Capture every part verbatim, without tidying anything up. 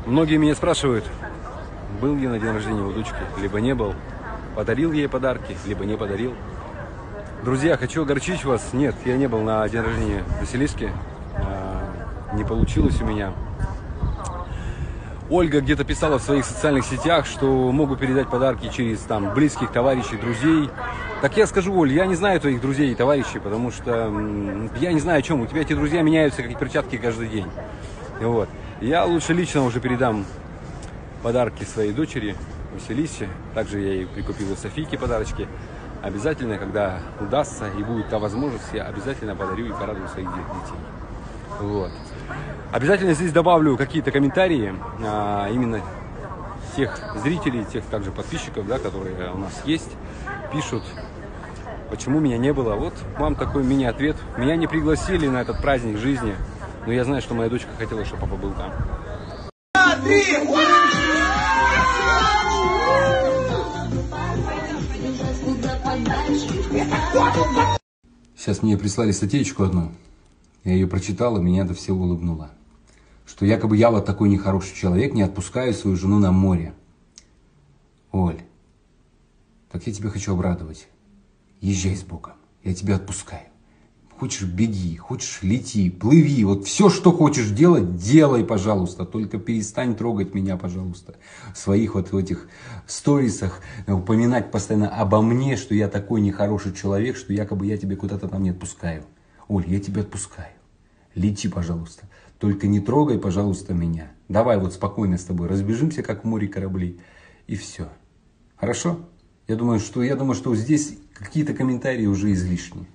Многие меня спрашивают, был я на день рождения у дочки, либо не был, подарил ей подарки, либо не подарил. Друзья, хочу огорчить вас, нет, я не был на день рождения Василиски, не получилось у меня. Ольга где-то писала в своих социальных сетях, что могу передать подарки через там близких товарищей, друзей. Так я скажу, Оль, я не знаю твоих друзей и товарищей, потому что я не знаю о чем. У тебя эти друзья меняются, как перчатки, каждый день. Вот. Я лучше лично уже передам подарки своей дочери Василисе. Также я ей прикупил у Софийки подарочки. Обязательно, когда удастся и будет та возможность, я обязательно подарю и порадую своих детей. Вот. Обязательно здесь добавлю какие-то комментарии, а, именно тех зрителей, тех также подписчиков, да, которые у нас есть, пишут, почему меня не было. Вот вам такой мини-ответ. Меня не пригласили на этот праздник жизни, но я знаю, что моя дочка хотела, чтобы папа был там. Сейчас мне прислали статейку одну. Я ее прочитал, и меня это все улыбнуло. Что якобы я вот такой нехороший человек, не отпускаю свою жену на море. Оль, так я тебя хочу обрадовать. Езжай с Богом, я тебя отпускаю. Хочешь, беги, хочешь, лети, плыви. Вот все, что хочешь делать, делай, пожалуйста. Только перестань трогать меня, пожалуйста. В своих вот в этих сторисах упоминать постоянно обо мне, что я такой нехороший человек, что якобы я тебя куда-то там не отпускаю. Оль, я тебя отпускаю. Лети, пожалуйста. Только не трогай, пожалуйста, меня. Давай вот спокойно с тобой разбежимся, как в море кораблей. И все. Хорошо? Я думаю, что, я думаю, что здесь какие-то комментарии уже излишни.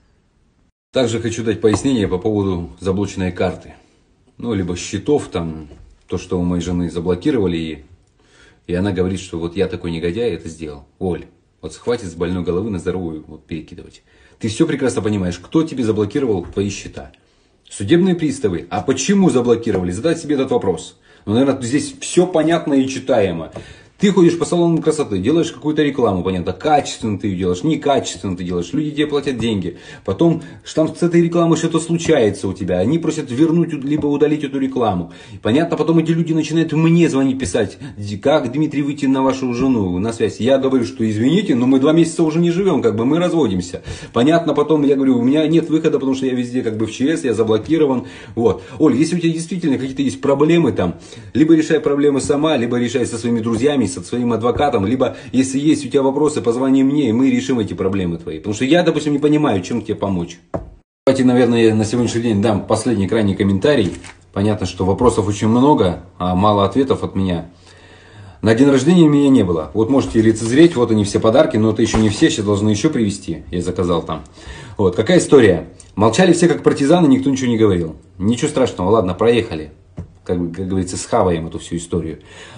Также хочу дать пояснение по поводу заблоченной карты. Ну, либо счетов, там, то, что у моей жены заблокировали. И, и она говорит, что вот я такой негодяй это сделал. Оль, вот хватит с больной головы на здоровую вот, перекидывать. Ты все прекрасно понимаешь, кто тебе заблокировал твои счета. Судебные приставы. А почему заблокировали? Задать себе этот вопрос. Ну, наверное, здесь все понятно и читаемо. Ты ходишь по салонам красоты, делаешь какую-то рекламу, понятно, качественно ты ее делаешь, некачественно ты делаешь, люди тебе платят деньги. Потом там с этой рекламой что-то случается у тебя, они просят вернуть, либо удалить эту рекламу. Понятно, потом эти люди начинают мне звонить, писать, как, Дмитрий, выйти на вашу жену на связь. Я говорю, что извините, но мы два месяца уже не живем, как бы мы разводимся. Понятно, потом я говорю, у меня нет выхода, потому что я везде как бы в ЧС, я заблокирован. Вот. Оль, если у тебя действительно какие-то есть проблемы там, либо решай проблемы сама, либо решай со своими друзьями, со своим адвокатом, либо, если есть у тебя вопросы, позвони мне, и мы решим эти проблемы твои. Потому что я, допустим, не понимаю, чем тебе помочь. Давайте, наверное, на сегодняшний день дам последний, крайний комментарий. Понятно, что вопросов очень много, а мало ответов от меня. На день рождения меня не было. Вот можете лицезреть, вот они все подарки, но это еще не все, сейчас должны еще привезти. Я заказал там. Вот, какая история? Молчали все как партизаны, никто ничего не говорил. Ничего страшного, ладно, проехали. Как, как говорится, схаваем эту всю историю.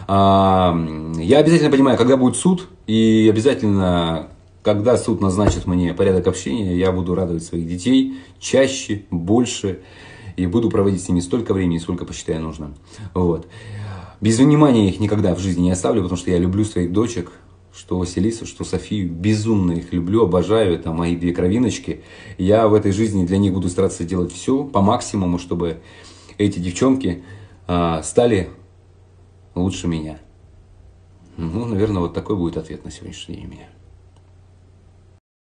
А, я обязательно понимаю, когда будет суд, и обязательно, когда суд назначит мне порядок общения, я буду радовать своих детей чаще, больше, и буду проводить с ними столько времени, сколько посчитаю нужным. Вот. Без внимания их никогда в жизни не оставлю, потому что я люблю своих дочек, что Василису, что Софию, безумно их люблю, обожаю, это мои две кровиночки. Я в этой жизни для них буду стараться делать все по максимуму, чтобы эти девчонки стали лучше меня. Ну, наверное, вот такой будет ответ на сегодняшний день у меня.